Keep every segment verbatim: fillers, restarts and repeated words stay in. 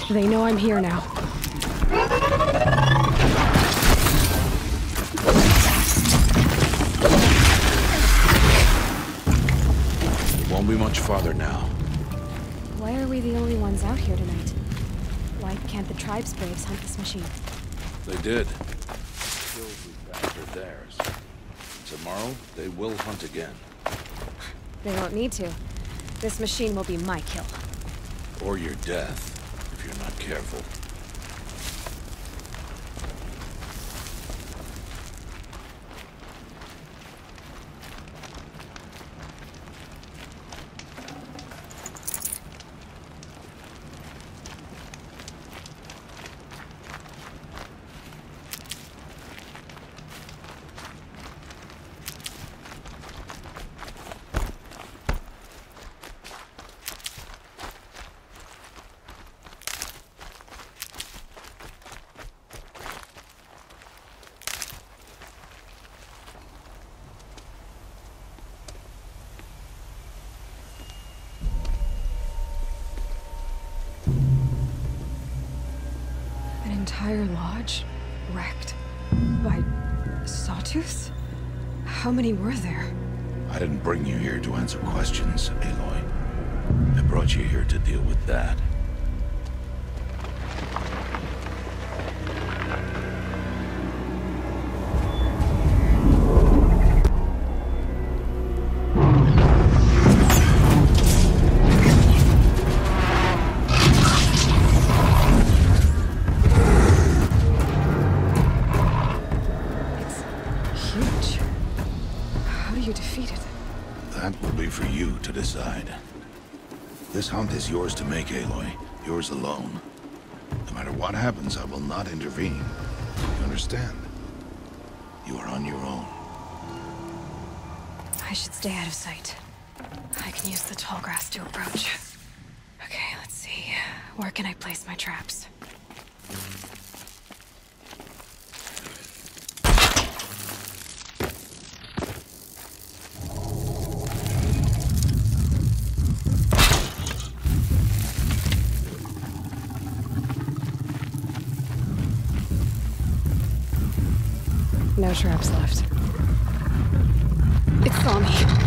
They know I'm here now. Won't be much farther now. Why are we the only ones out here tonight? Why can't the tribe's braves hunt this machine? They did. The kills we found are theirs. Tomorrow, they will hunt again. They won't need to. This machine will be my kill. Or your death, if you're not careful. Entire lodge wrecked by sawtooths? How many were there? I didn't bring you here to answer questions, Aloy. I brought you here to deal with that. Decide. This hunt is yours to make, Aloy. Yours alone. No matter what happens, I will not intervene. You understand? You are on your own. I should stay out of sight. I can use the tall grass to approach. Okay, let's see. Where can I place my traps? No traps left. It saw me.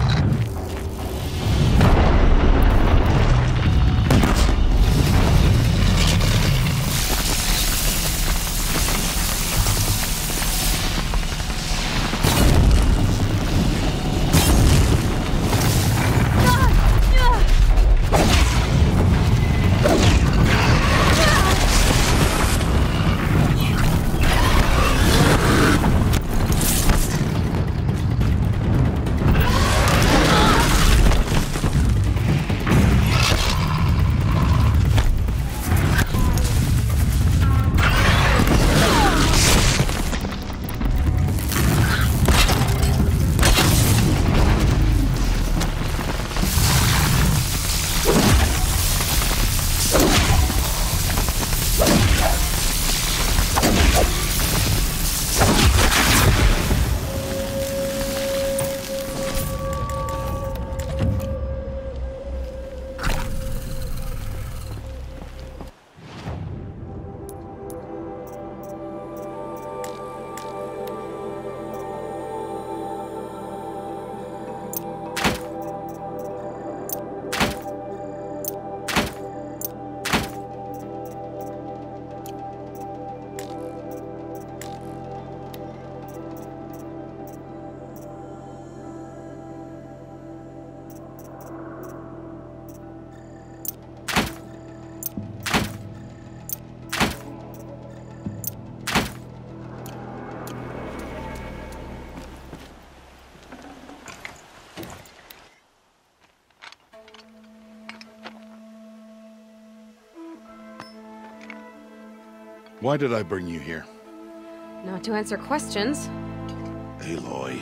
Why did I bring you here? Not to answer questions. Aloy.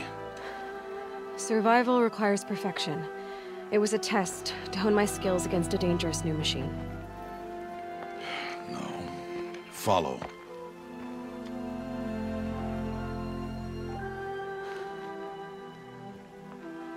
Survival requires perfection. It was a test to hone my skills against a dangerous new machine. No. Follow.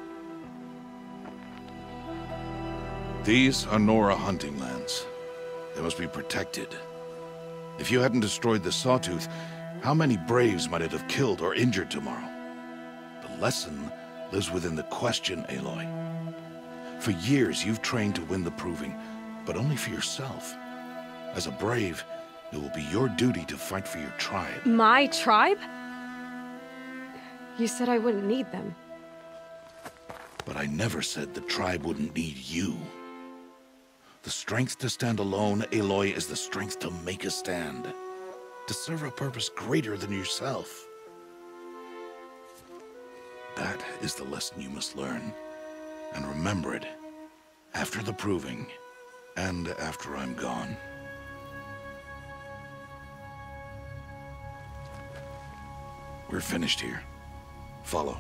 These are Nora hunting lands. They must be protected. If you hadn't destroyed the Sawtooth, how many Braves might it have killed or injured tomorrow? The lesson lives within the question, Aloy. For years, you've trained to win the Proving, but only for yourself. As a Brave, it will be your duty to fight for your tribe. My tribe? You said I wouldn't need them. But I never said the tribe wouldn't need you. The strength to stand alone, Aloy, is the strength to make a stand. To serve a purpose greater than yourself. That is the lesson you must learn. And remember it. After the Proving, and after I'm gone. We're finished here. Follow.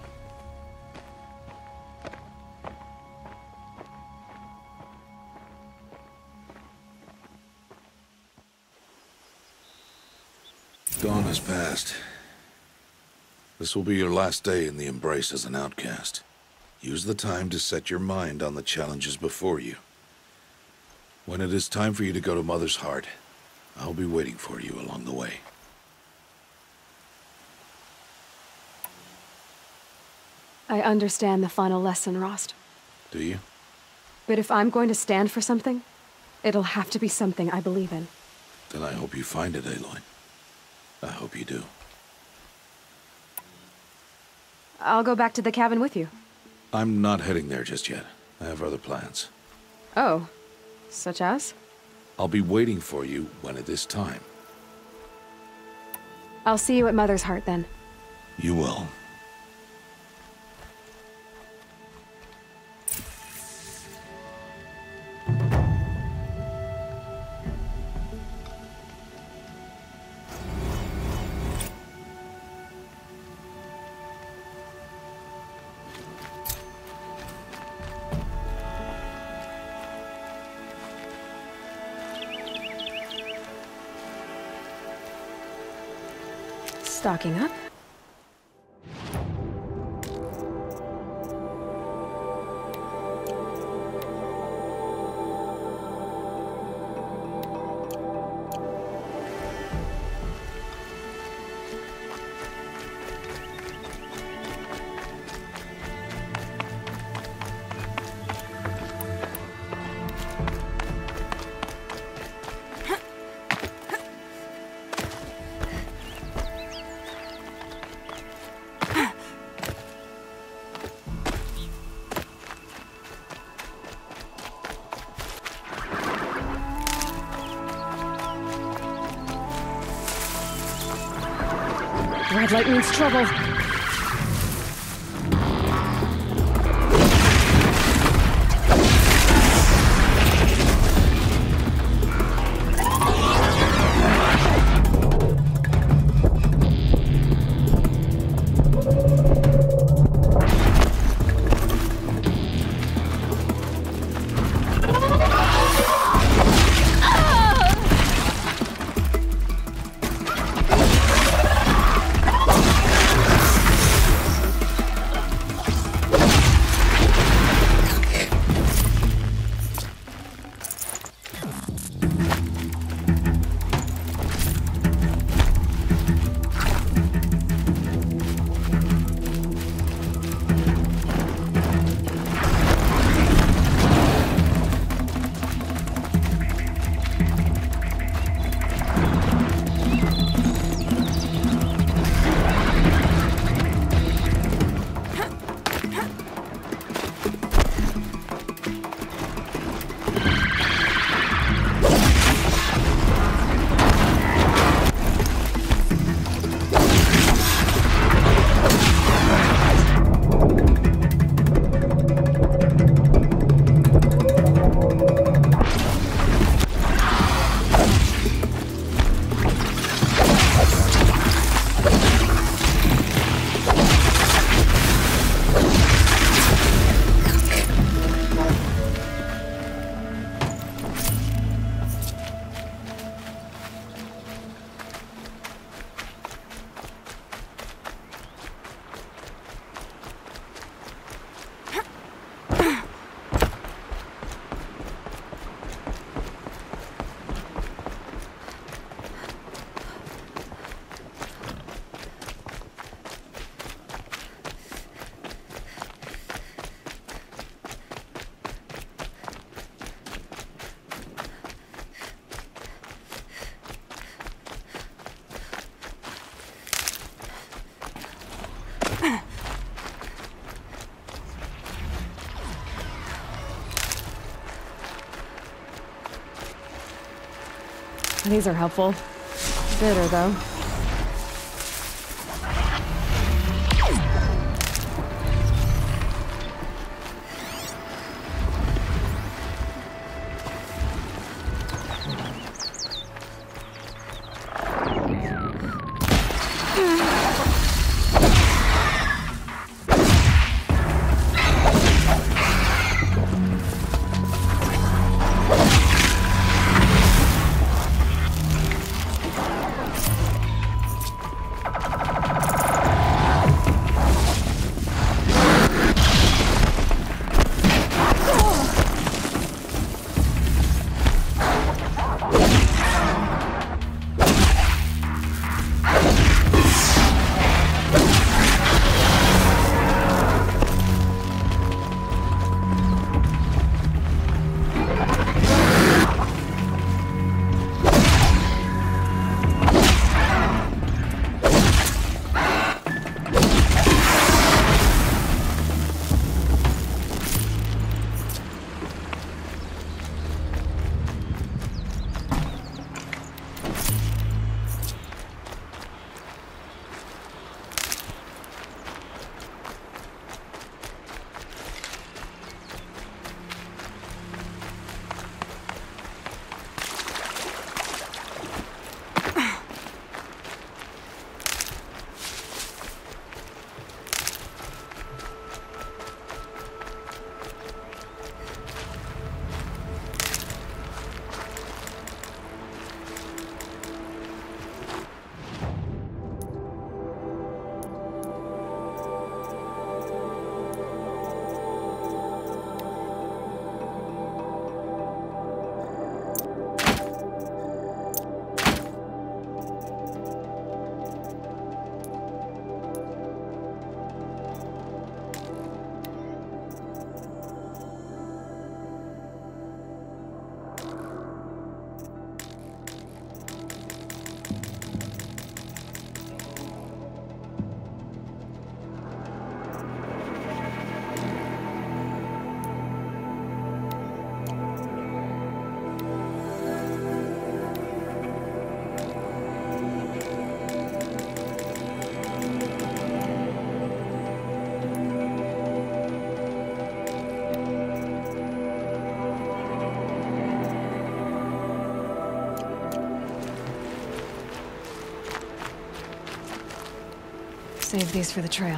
Dawn has passed. This will be your last day in the Embrace as an outcast. Use the time to set your mind on the challenges before you. When it is time for you to go to Mother's Heart, I'll be waiting for you along the way. I understand the final lesson, Rost. Do you? But if I'm going to stand for something, it'll have to be something I believe in. Then I hope you find it, Aloy. I hope you do. I'll go back to the cabin with you. I'm not heading there just yet. I have other plans. Oh. Such as? I'll be waiting for you when it is time. I'll see you at Mother's Heart, then. You will. Stocking up. Red light means trouble. These are helpful. Bitter, though. Save these for the trail.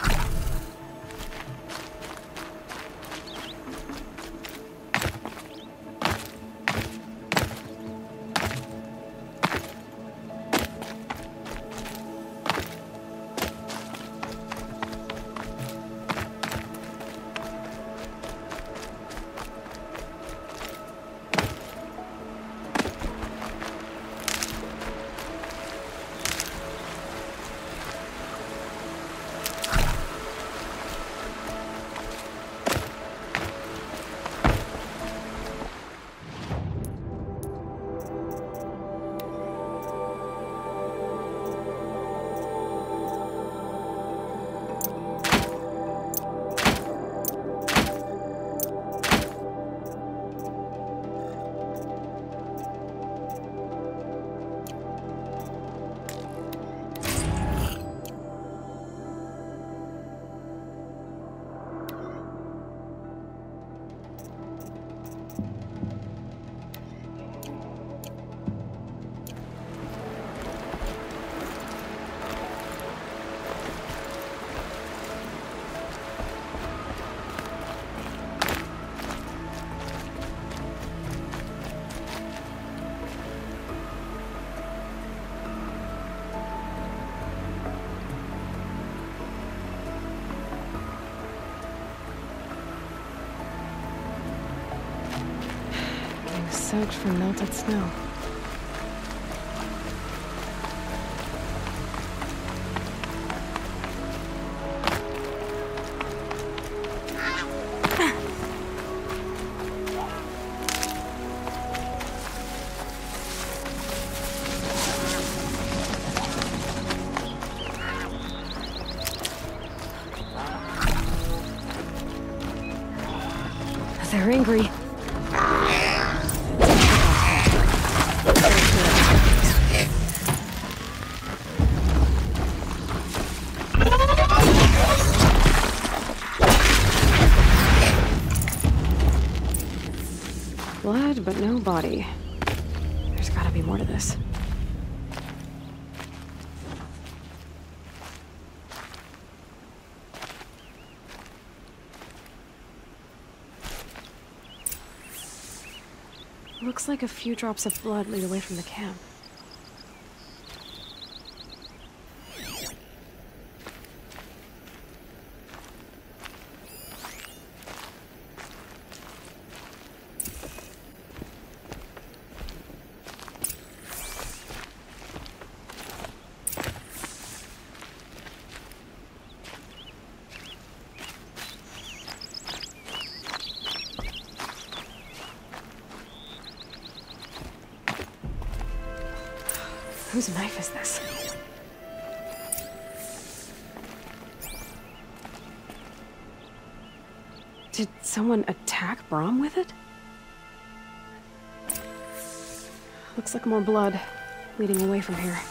Soaked from melted snow. They're angry. Blood, but no body. There's gotta be more to this. Looks like a few drops of blood lead away from the camp. Whose knife is this? Did someone attack Brom with it? Looks like more blood leading away from here.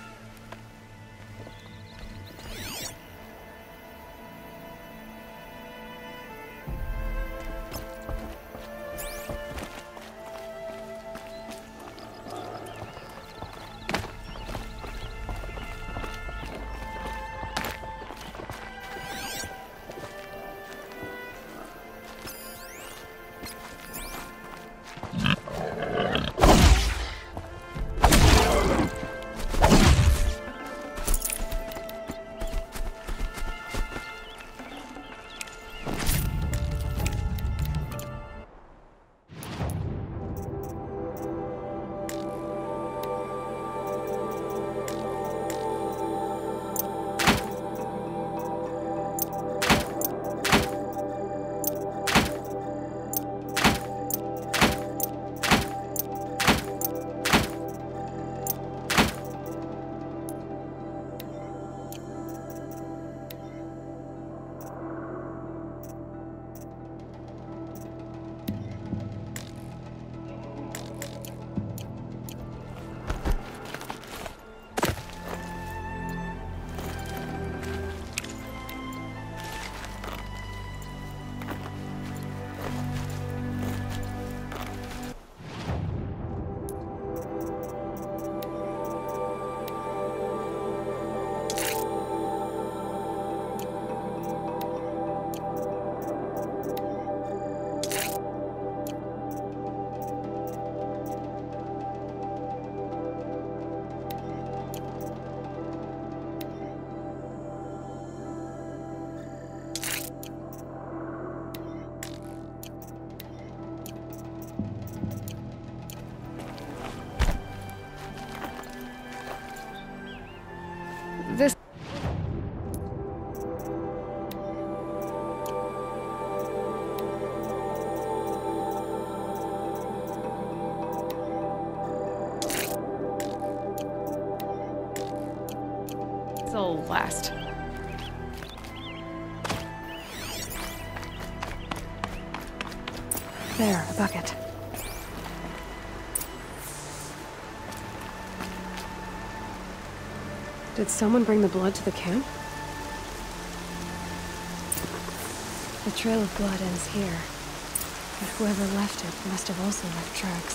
This... This'll last. There, a bucket. Did someone bring the blood to the camp? The trail of blood ends here, but whoever left it must have also left tracks.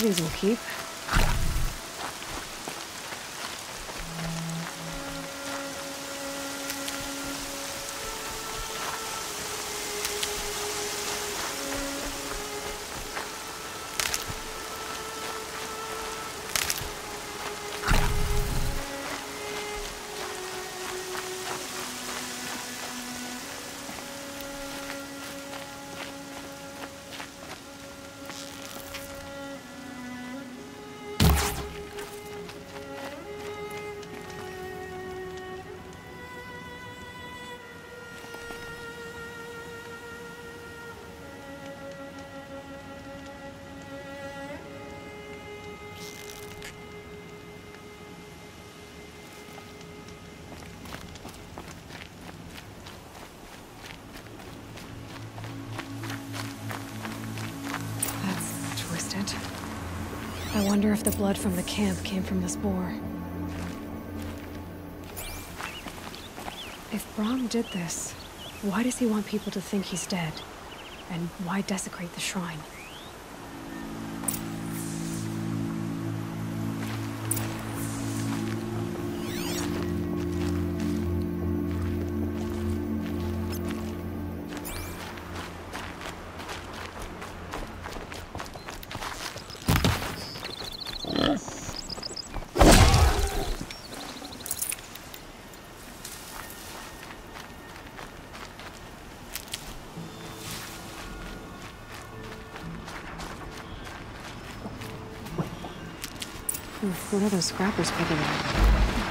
These will keep. I wonder if the blood from the camp came from this boar. If Brahm did this, why does he want people to think he's dead? And why desecrate the shrine? What are those scrappers picking up?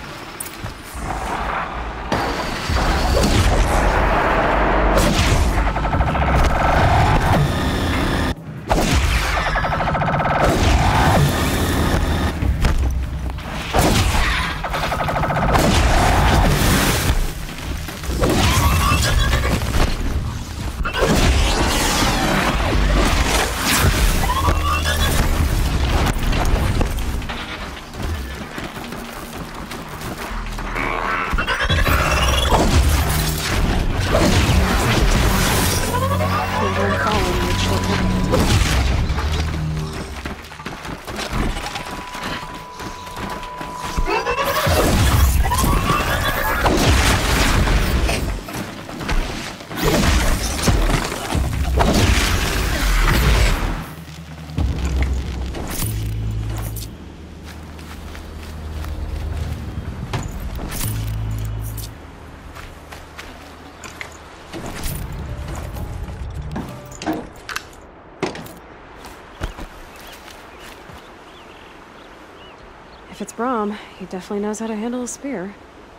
If it's Brahm, he definitely knows how to handle a spear.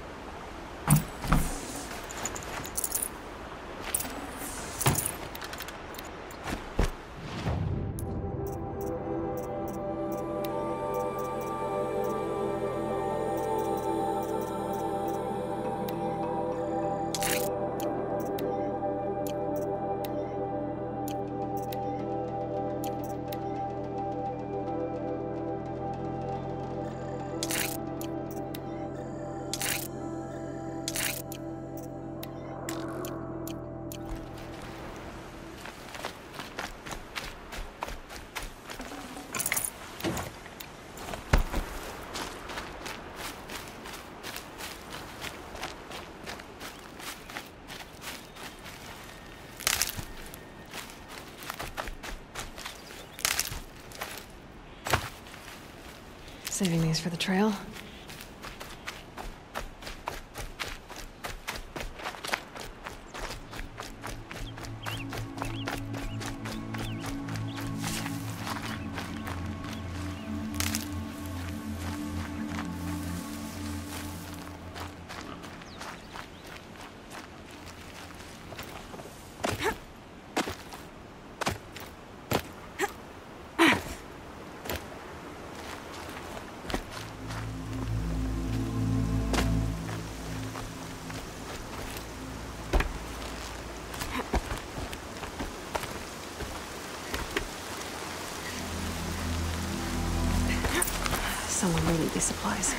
Saving these for the trail. Someone will need these supplies.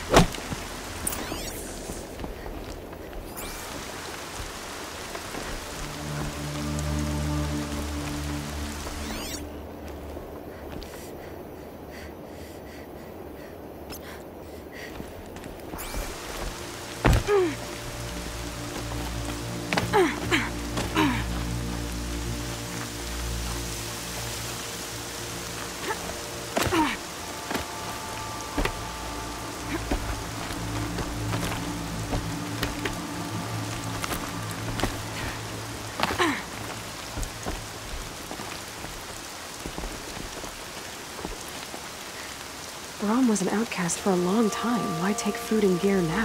Braum was an outcast for a long time. Why take food and gear now?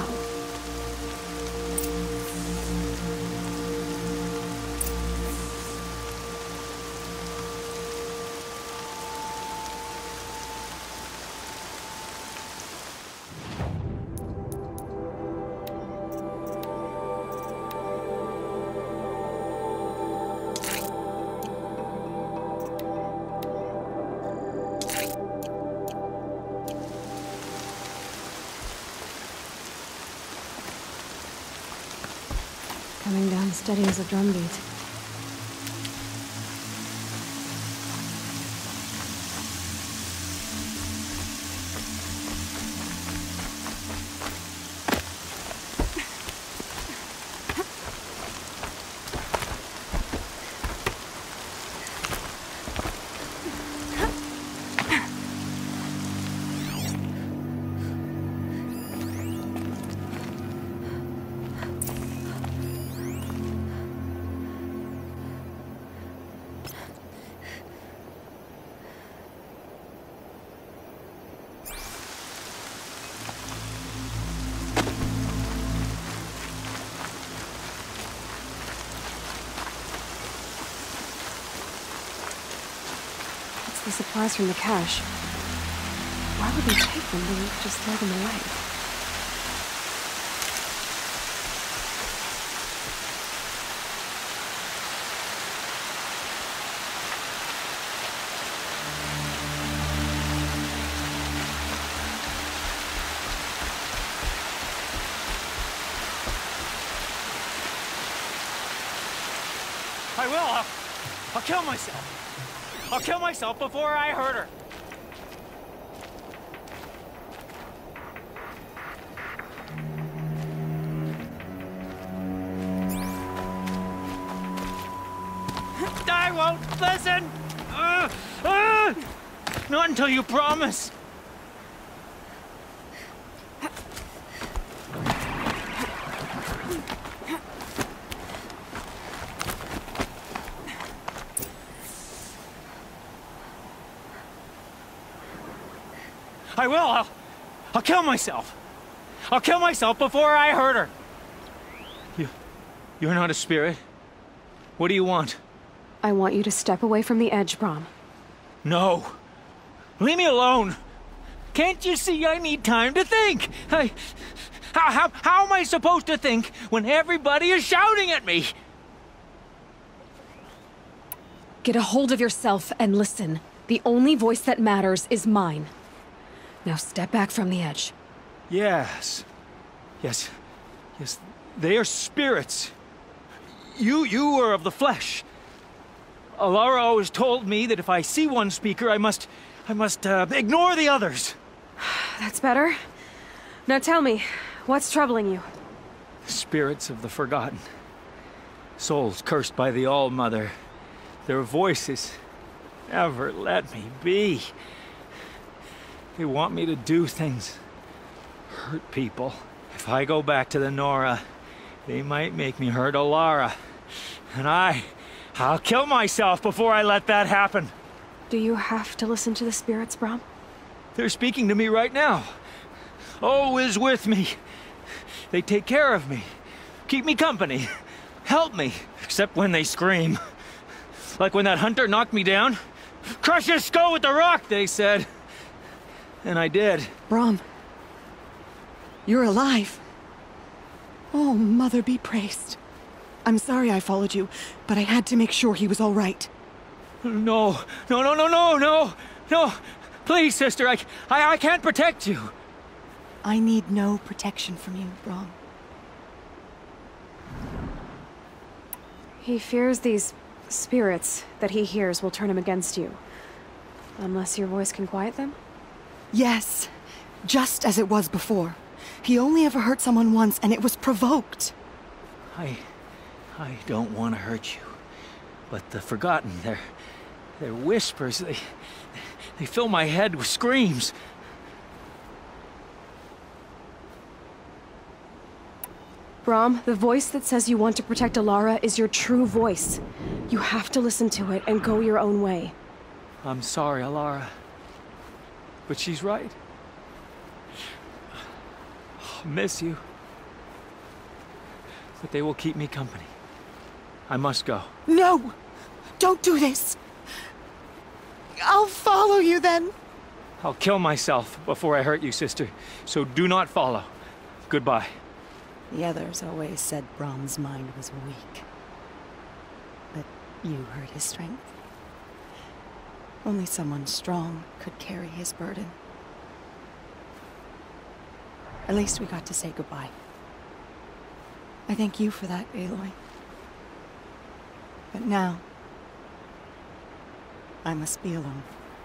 Coming down steady as a drumbeat. The supplies from the cache. Why would they take them? They would just throw them away. I will. I'll, I'll kill myself. I'll kill myself before I hurt her. I won't listen! Uh, uh, not until you promise. I will. I'll, I'll kill myself. I'll kill myself before I hurt her. You, you're not a spirit. What do you want? I want you to step away from the edge, Braum. No. Leave me alone. Can't you see I need time to think? I, how, how, how am I supposed to think when everybody is shouting at me? Get a hold of yourself and listen. The only voice that matters is mine. Now step back from the edge. Yes. Yes. Yes. They are spirits. You, you are of the flesh. Alara always told me that if I see one speaker, I must... I must, uh, ignore the others. That's better. Now tell me, what's troubling you? Spirits of the forgotten. Souls cursed by the All-Mother. Their voices never let me be. They want me to do things, hurt people. If I go back to the Nora, they might make me hurt Alara. And I, I'll kill myself before I let that happen. Do you have to listen to the spirits, Braum? They're speaking to me right now. O is with me. They take care of me, keep me company, help me, except when they scream. Like when that hunter knocked me down. Crush his skull with the rock, they said. And I did. Braum. You're alive. Oh, Mother be praised. I'm sorry I followed you, but I had to make sure he was all right. No, no, no, no, no, no, no. Please, sister, I, I, I can't protect you. I need no protection from you, Braum. He fears these spirits that he hears will turn him against you. Unless your voice can quiet them? Yes, just as it was before. He only ever hurt someone once, and it was provoked. I... I don't want to hurt you. But the Forgotten, their... their whispers, they... they fill my head with screams. Braum, the voice that says you want to protect Alara is your true voice. You have to listen to it and go your own way. I'm sorry, Alara. But she's right. miss you. But they will keep me company. I must go. No! Don't do this! I'll follow you then. I'll kill myself before I hurt you, sister. So do not follow. Goodbye. The others always said Brom's mind was weak. But you heard his strength. Only someone strong could carry his burden. At least we got to say goodbye. I thank you for that, Aloy. But now, I must be alone.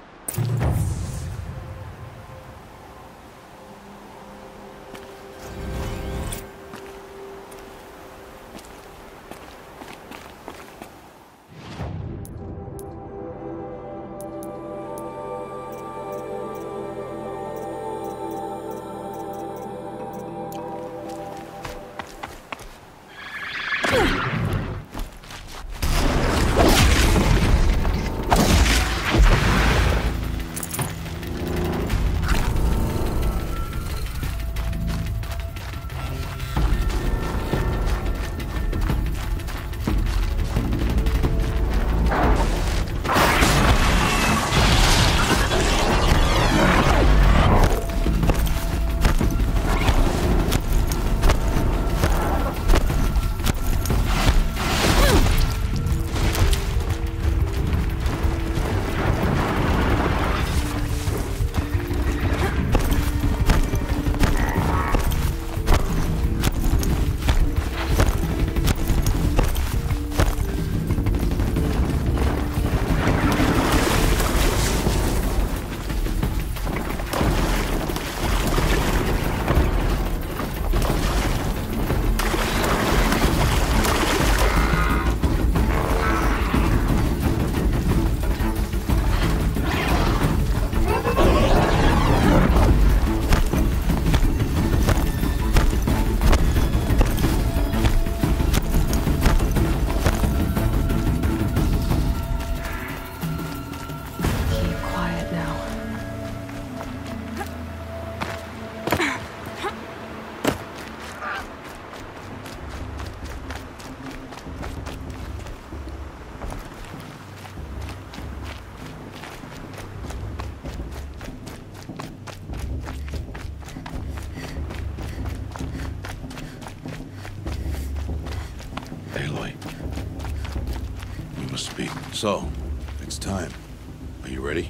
So, it's time. Are you ready?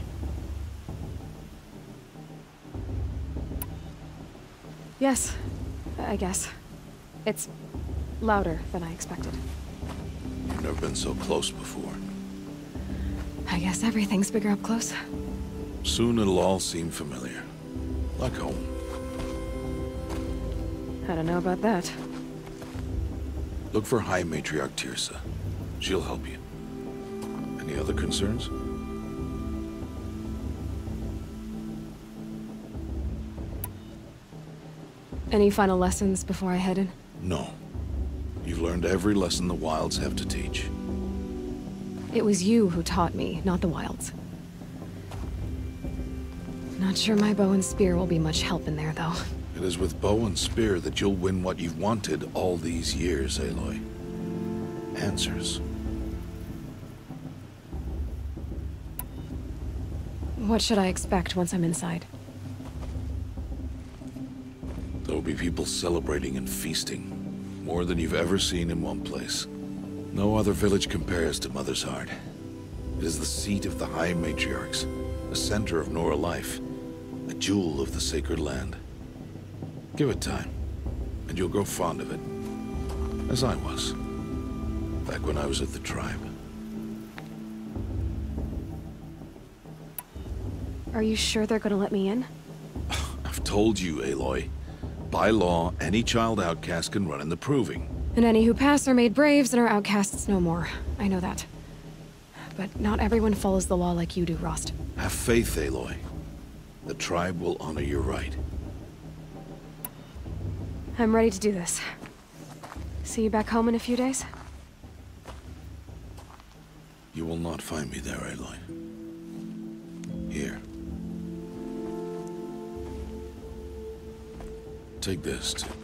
Yes, I guess. It's louder than I expected. You've never been so close before. I guess everything's bigger up close. Soon it'll all seem familiar. Like home. I don't know about that. Look for High Matriarch Teersa. She'll help you. Any other concerns? Any final lessons before I head in? No. You've learned every lesson the Wilds have to teach. It was you who taught me, not the Wilds. Not sure my bow and spear will be much help in there, though. It is with bow and spear that you'll win what you've wanted all these years, Aloy. Answers. What should I expect once I'm inside? There will be people celebrating and feasting. More than you've ever seen in one place. No other village compares to Mother's Heart. It is the seat of the High Matriarchs, a center of Nora life, a jewel of the sacred land. Give it time, and you'll grow fond of it. As I was, back when I was at the tribe. Are you sure they're gonna let me in? I've told you, Aloy. By law, any child outcast can run in the Proving. And any who pass are made braves and are outcasts no more. I know that. But not everyone follows the law like you do, Rost. Have faith, Aloy. The tribe will honor your right. I'm ready to do this. See you back home in a few days? You will not find me there, Aloy. Here. Take this to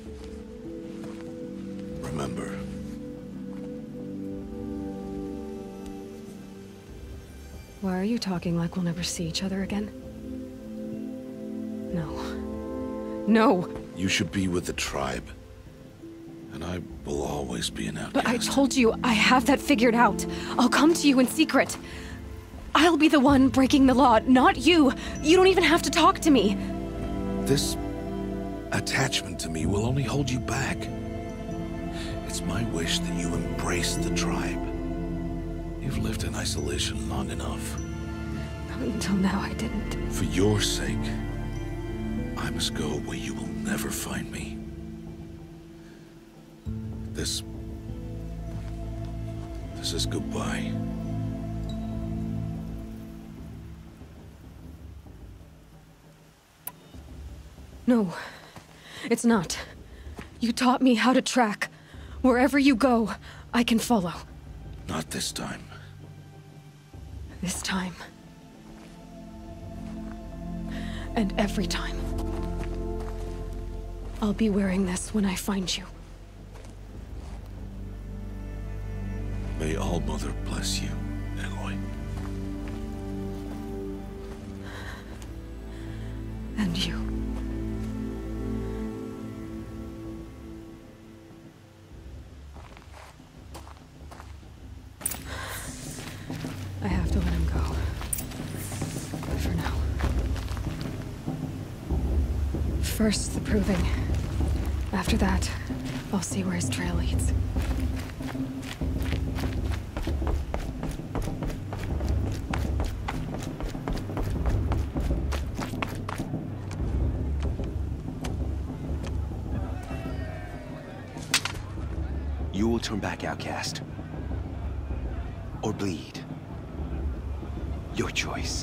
remember. Why are you talking like we'll never see each other again? No. No! You should be with the tribe. And I will always be an outcast. But I told you, I have that figured out. I'll come to you in secret. I'll be the one breaking the law, not you. You don't even have to talk to me. This attachment to me will only hold you back. It's my wish that you embrace the tribe. You've lived in isolation long enough. Until now, I didn't. For your sake, I must go where you will never find me. This... This is goodbye. No, it's not. You taught me how to track. Wherever you go, I can follow. Not this time. This time. And every time. I'll be wearing this when I find you. May All-Mother bless you, Aloy. And you. I have to let him go. For now. First, the proving. After that, I'll see where his trail leads. You will turn back, outcast. Or bleed. Your choice.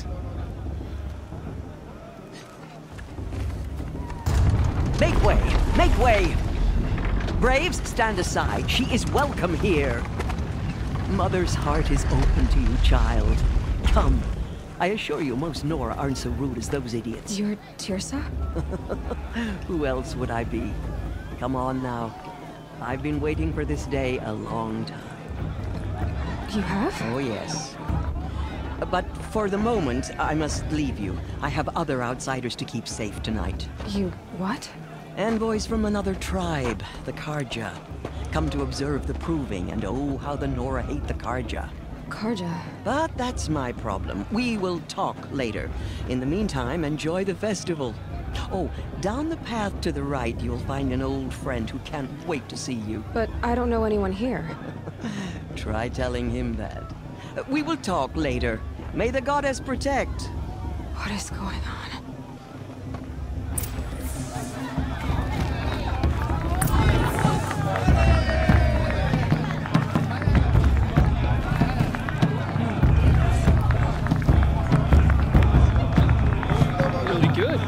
Make way! Make way! Braves, stand aside. She is welcome here. Mother's heart is open to you, child. Come. I assure you, most Nora aren't so rude as those idiots. You're Teersa? Who else would I be? Come on now. I've been waiting for this day a long time. You have? Oh, yes. But for the moment, I must leave you. I have other outsiders to keep safe tonight. You what? Envoys from another tribe, the Carja. Come to observe the proving, and oh, how the Nora hate the Carja. Carja? But that's my problem. We will talk later. In the meantime, enjoy the festival. Oh, down the path to the right, you'll find an old friend who can't wait to see you. But I don't know anyone here. Try telling him that. We will talk later. May the goddess protect. What is going on? Really good.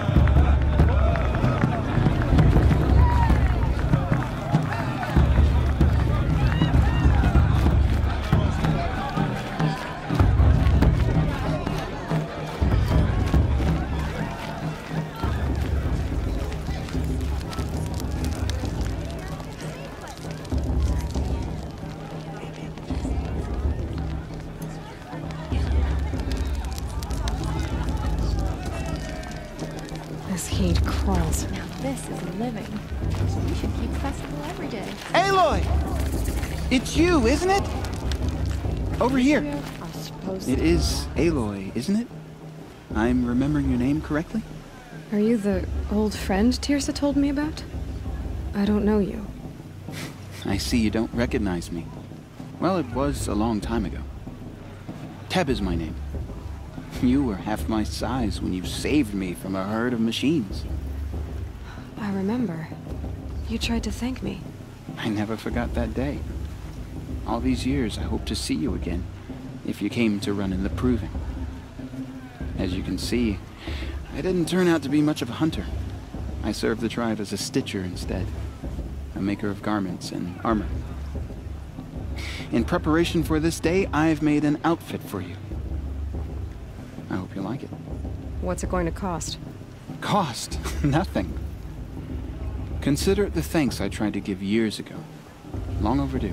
This heat crawls. Now this is living. We should keep festival every day. Aloy! It's you, isn't it? Over here. I suppose. It is Aloy, isn't it? I'm remembering your name correctly? Are you the old friend Teersa told me about? I don't know you. I see you don't recognize me. Well, it was a long time ago. Teb is my name. You were half my size when you saved me from a herd of machines. I remember. You tried to thank me. I never forgot that day. All these years, I hope to see you again, if you came to run in the proving. As you can see, I didn't turn out to be much of a hunter. I served the tribe as a stitcher instead, a maker of garments and armor. In preparation for this day, I've made an outfit for you. I hope you like it. What's it going to cost? Cost? Nothing. Consider it the thanks I tried to give years ago. Long overdue.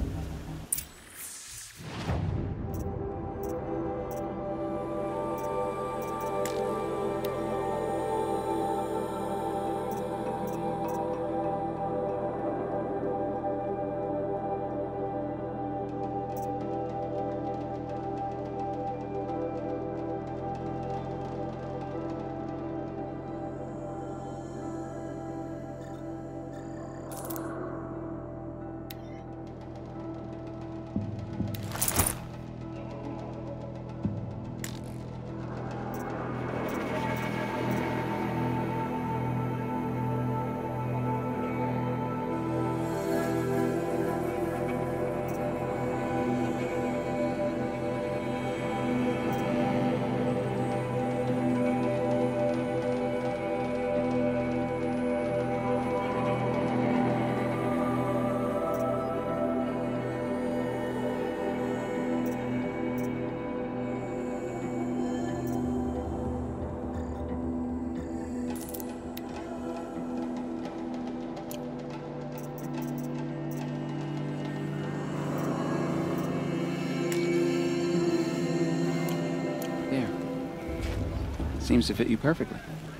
Seems to fit you perfectly.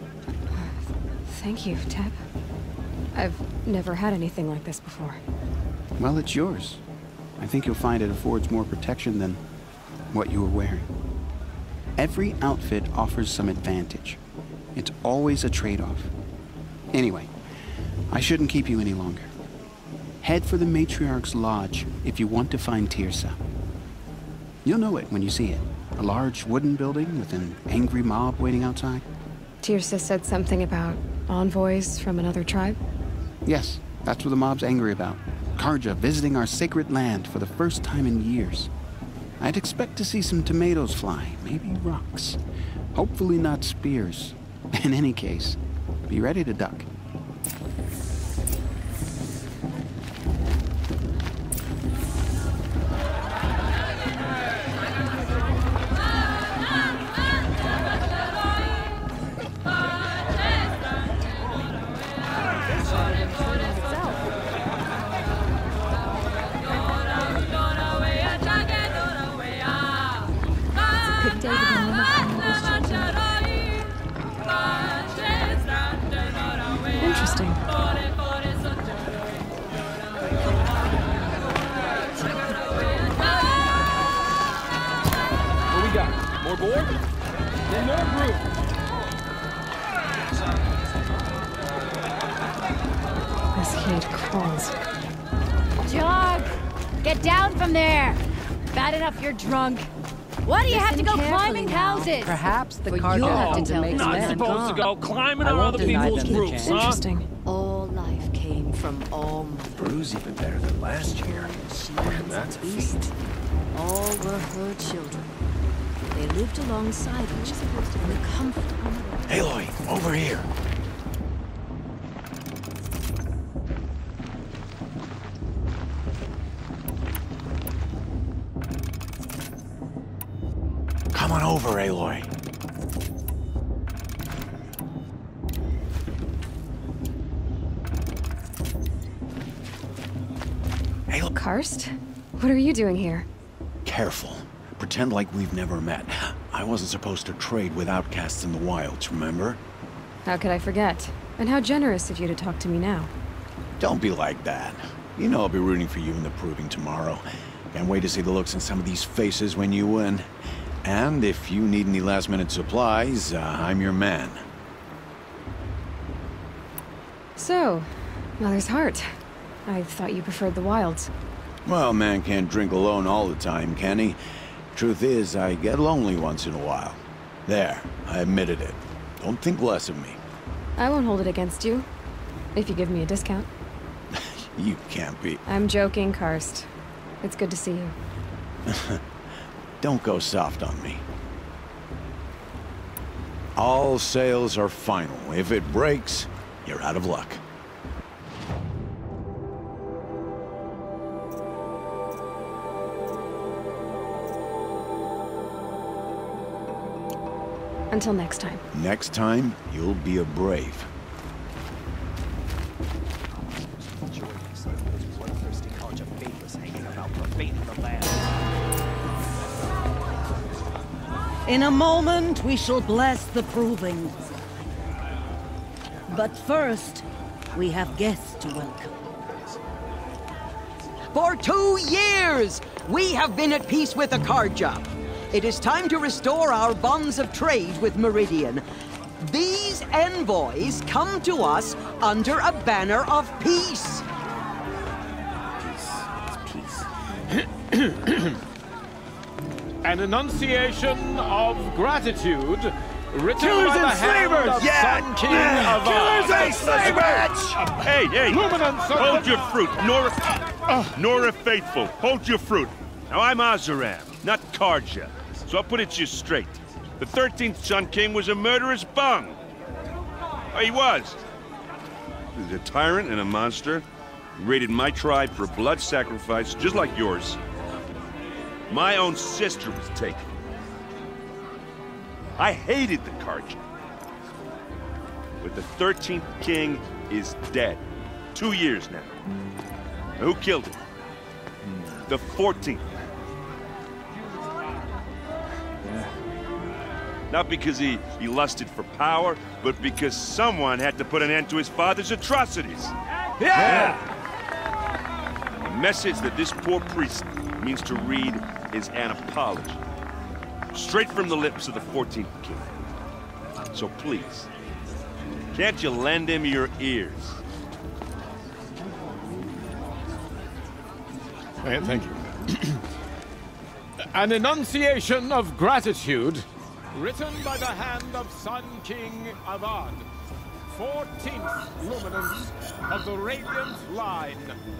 Thank you, Teb. I've never had anything like this before. Well, it's yours. I think you'll find it affords more protection than what you were wearing. Every outfit offers some advantage. It's always a trade-off. Anyway, I shouldn't keep you any longer. Head for the Matriarch's Lodge if you want to find Teersa. You'll know it when you see it. A large wooden building with an angry mob waiting outside. Teersa said something about envoys from another tribe? Yes, that's what the mob's angry about. Carja visiting our sacred land for the first time in years. I'd expect to see some tomatoes fly, maybe rocks. Hopefully not spears. In any case, be ready to duck. Interesting. What we got? More board? Then more group. This kid crawls. Jog! Get down from there! Bad enough you're drunk. Why do you have to go climbing houses? Perhaps the For Carja you'll have to happened to tell make me. Not men. supposed to go climbing I on won't other deny people's them the roofs, chance. huh? Interesting. All life came from all mothers. Brew's even better than last year. She And was that's a a beast. feat. All were her children. They lived alongside each other in the comfort of Aloy, over here. Come on over, Aloy. Aloy, Karst? What are you doing here? Careful. Pretend like we've never met. I wasn't supposed to trade with outcasts in the wilds, remember? How could I forget? And how generous of you to talk to me now. Don't be like that. You know I'll be rooting for you in the proving tomorrow. Can't wait to see the looks on some of these faces when you win. And if you need any last-minute supplies, uh, I'm your man. So, Mother's Heart. I thought you preferred the wilds. Well, man can't drink alone all the time, can he? Truth is, I get lonely once in a while. There, I admitted it. Don't think less of me. I won't hold it against you. If you give me a discount. You can't be. I'm joking, Karst. It's good to see you. Don't go soft on me. All sales are final. If it breaks, you're out of luck. Until next time. Next time, you'll be a brave. fate of the land. In a moment, we shall bless the proving. But first, we have guests to welcome. For two years, we have been at peace with the Carja. It is time to restore our bonds of trade with Meridian. These envoys come to us under a banner of peace. An enunciation of gratitude written Killers by the and hand slavers! of Yeah! Sun King Yeah! of Killers Ard. and slavers! Hey, hey! Luminance of Hold the- your fruit, Nora. Nora Faithful, hold your fruit. Now I'm Oseram, not Carja, so I'll put it to you straight. The thirteenth Sun King was a murderous bung. Oh, he was. He was a tyrant and a monster. He raided my tribe for a blood sacrifice, just like yours. My own sister was taken. I hated the Carja. But the thirteenth king is dead. Two years now. Now, who killed him? The fourteenth. Not because he, he lusted for power, but because someone had to put an end to his father's atrocities. Yeah! The message that this poor priest means to read is an apology. Straight from the lips of the fourteenth king. So please, can't you lend him your ears? Eh, Thank you. An enunciation of gratitude written by the hand of Sun King Avad, fourteenth luminance of the Radiant Line.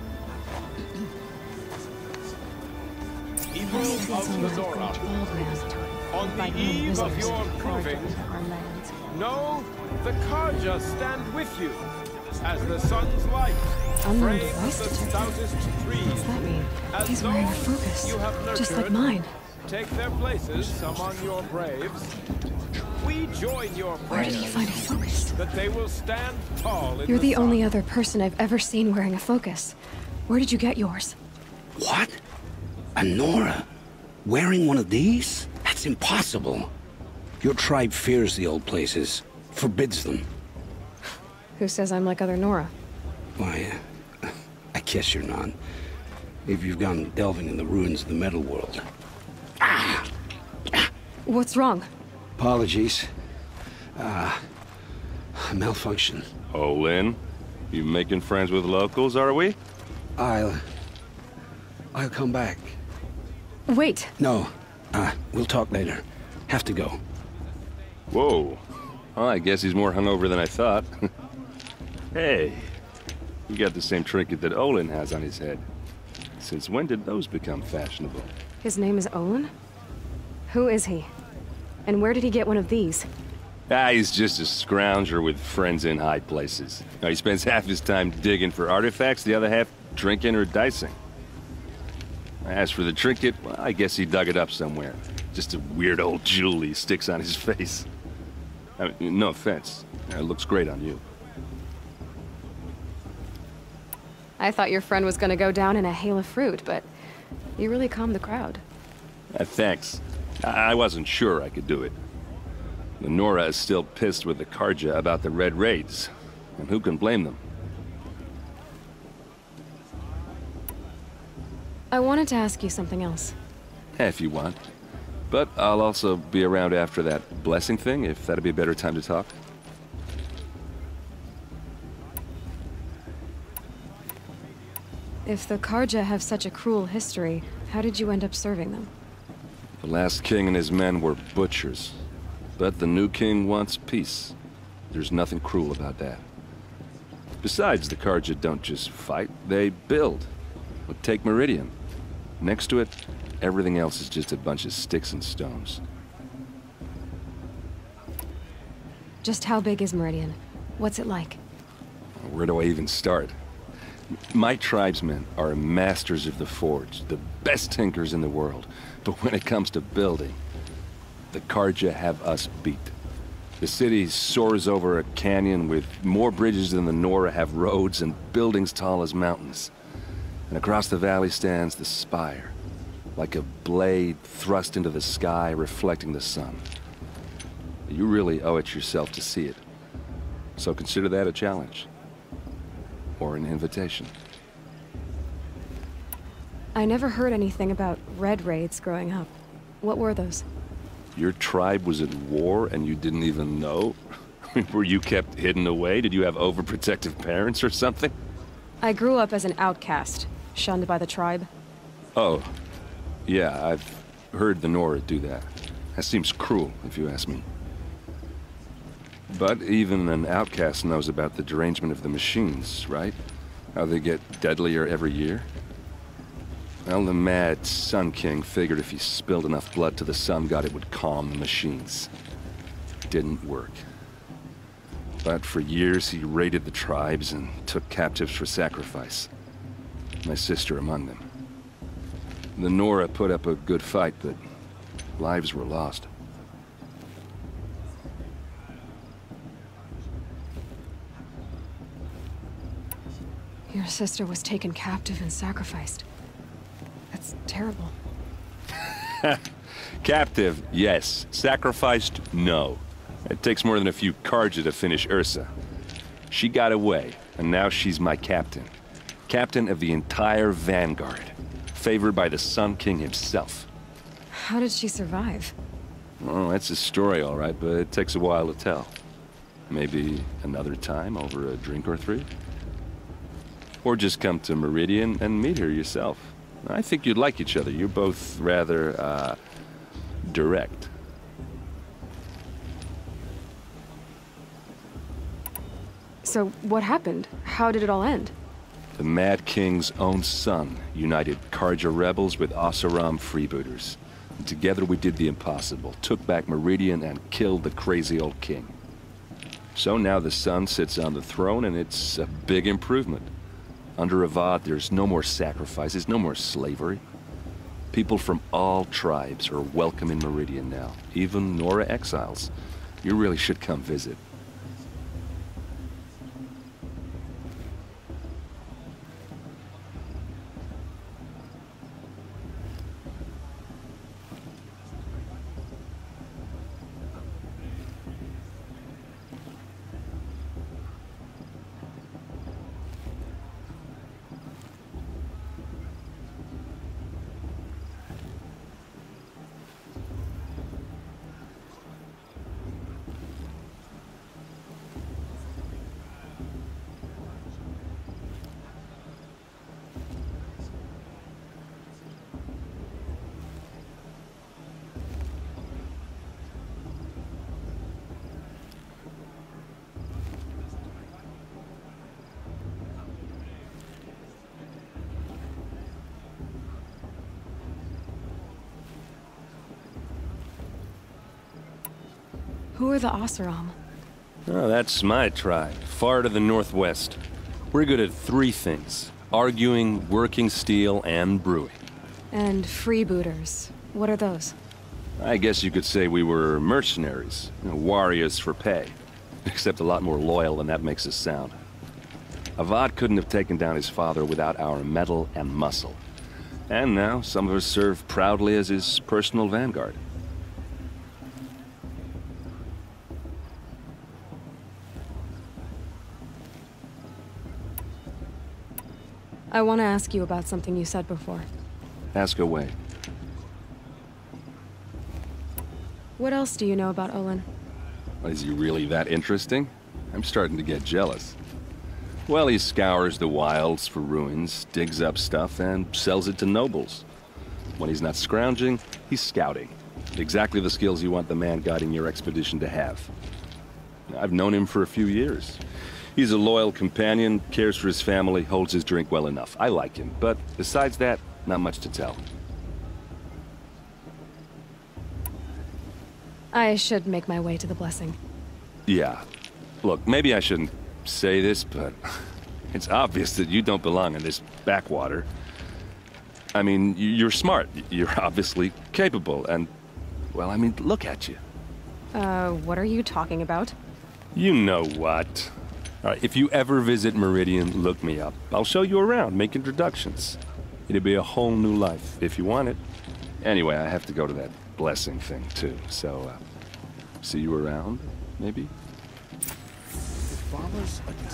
People of the Nora, on the eve of your proving, know the Carja stand with you as the sun's light Unknown frames device the detector. stoutest trees. What does that mean? As He's wearing a those focus, you have just like nurtured mine. Take their places among your braves. We join your Where did he prayers find a focus? that they will stand tall in You're the sun. only other person I've ever seen wearing a focus. Where did you get yours? What? A Nora? Wearing one of these? That's impossible. Your tribe fears the old places, forbids them. Who says I'm like other Nora? Why, uh, I guess you're not. If you've gone delving in the ruins of the metal world. What's wrong? Apologies. Uh, malfunction. Oh, Lynn, you making friends with locals, are we? I'll... I'll come back. Wait. No. Uh, we'll talk later. Have to go. Whoa. Well, I guess he's more hungover than I thought. Hey, you got the same trinket that Olin has on his head. Since when did those become fashionable? His name is Olin? Who is he? And where did he get one of these? Ah, he's just a scrounger with friends in high places. Now, he spends half his time digging for artifacts, the other half drinking or dicing. As for the trinket, well, I guess he dug it up somewhere. Just a weird old jewel he sticks on his face. I mean, no offense. It looks great on you. I thought your friend was gonna go down in a hail of fruit, but you really calmed the crowd. Uh, thanks. I, I wasn't sure I could do it. The Nora is still pissed with the Carja about the Red Raids, and who can blame them? I wanted to ask you something else. If you want. But I'll also be around after that blessing thing, if that'd be a better time to talk. If the Carja have such a cruel history, how did you end up serving them? The last king and his men were butchers. But the new king wants peace. There's nothing cruel about that. Besides, the Carja don't just fight, they build. But take Meridian. Next to it, everything else is just a bunch of sticks and stones. Just how big is Meridian? What's it like? Where do I even start? My tribesmen are masters of the forge, the best tinkers in the world. But when it comes to building, the Carja have us beat. The city soars over a canyon with more bridges than the Nora have roads and buildings tall as mountains. And across the valley stands the spire, like a blade thrust into the sky, reflecting the sun. You really owe it yourself to see it. So consider that a challenge. Or an invitation. I never heard anything about red raids growing up. What were those? Your tribe was at war and you didn't even know? Were you kept hidden away? Did you have overprotective parents or something? I grew up as an outcast, shunned by the tribe. Oh, yeah, I've heard the Nora do that. That seems cruel, if you ask me. But even an outcast knows about the derangement of the machines, right? How they get deadlier every year? Well, the mad Sun King figured if he spilled enough blood to the Sun God, it would calm the machines. Didn't work. But for years, he raided the tribes and took captives for sacrifice. My sister among them. The Nora put up a good fight, but lives were lost. Your sister was taken captive and sacrificed. That's terrible. Captive, yes. Sacrificed, no. It takes more than a few Carja to finish Ursa. She got away, and now she's my captain. Captain of the entire Vanguard. Favored by the Sun King himself. How did she survive? Oh, that's a story, all right, but it takes a while to tell. Maybe another time over a drink or three? Or just come to Meridian and meet her yourself. I think you'd like each other. You're both rather, uh, direct. So, what happened? How did it all end? The Mad King's own son united Carja rebels with Oseram freebooters. And together we did the impossible, took back Meridian and killed the crazy old king. So now the son sits on the throne and it's a big improvement. Under Avad, there's no more sacrifices, no more slavery. People from all tribes are welcome in Meridian now, even Nora exiles. You really should come visit. Who are the Oseram? Oh, that's my tribe, far to the northwest. We're good at three things. Arguing, working steel, and brewing. And freebooters. What are those? I guess you could say we were mercenaries. You know, warriors for pay. Except a lot more loyal than that makes us sound. Avad couldn't have taken down his father without our metal and muscle. And now, some of us serve proudly as his personal vanguard. I want to ask you about something you said before. Ask away. What else do you know about Olin? Is he really that interesting? I'm starting to get jealous. Well, he scours the wilds for ruins, digs up stuff, and sells it to nobles. When he's not scrounging, he's scouting. Exactly the skills you want the man guiding your expedition to have. I've known him for a few years. He's a loyal companion, cares for his family, holds his drink well enough. I like him, but besides that, not much to tell. I should make my way to the blessing. Yeah. Look, maybe I shouldn't say this, but it's obvious that you don't belong in this backwater. I mean, you're smart. You're obviously capable, and, well, I mean, look at you. Uh, what are you talking about? You know what. All right, if you ever visit Meridian, look me up. I'll show you around, make introductions. It'll be a whole new life, if you want it. Anyway, I have to go to that blessing thing, too, so, uh, see you around, maybe? It follows a